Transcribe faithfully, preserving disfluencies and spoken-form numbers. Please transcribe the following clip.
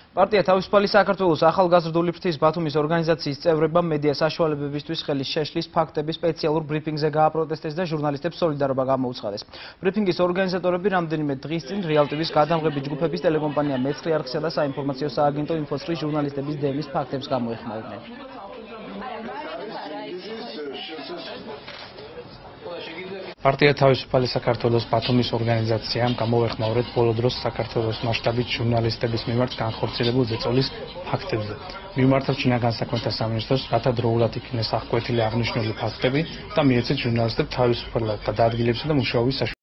პარტია თავისუფალი საქართველოს ახალგაზრდული ფრთის ბათუმის ორგანიზაციის წევრებმა მედია საშუალებებისთვის ხელის შეშლის ფაქტების სპეციალურ ბრიფინგზე გააპროტესტეს და ჟურნალისტებს სოლიდარობა გამოუცხადეს. ბრიფინგის ორგანიზატორები რამდენიმე დღის წინ რეალ ტივის გადამღები ჯგუფების ტელეკომპანია მეცხრე არხისა და საინფორმაციო სააგენტო ინფოცრის ჟურნალისტების დევნის ფაქტებს გამოეხმაურნენ. პარტია თავისუფალი საქართველოს ბათუმის ორგანიზაციამ გამოეხმაურეთ ბოლო დროს საქართველოს მასშტაბით ჟურნალისტების მიმართ განხორციელებულ ზეწოლის ფაქტებზე. მიმართავ ჩინაგან საქმეთა სამინისტროს, რათა დროულად იქნეს აღკვეთილი აღნიშნული ფაქტები და მიეცეთ ჟურნალისტებს თავისუფლად და ადგილებსა და მუშაობის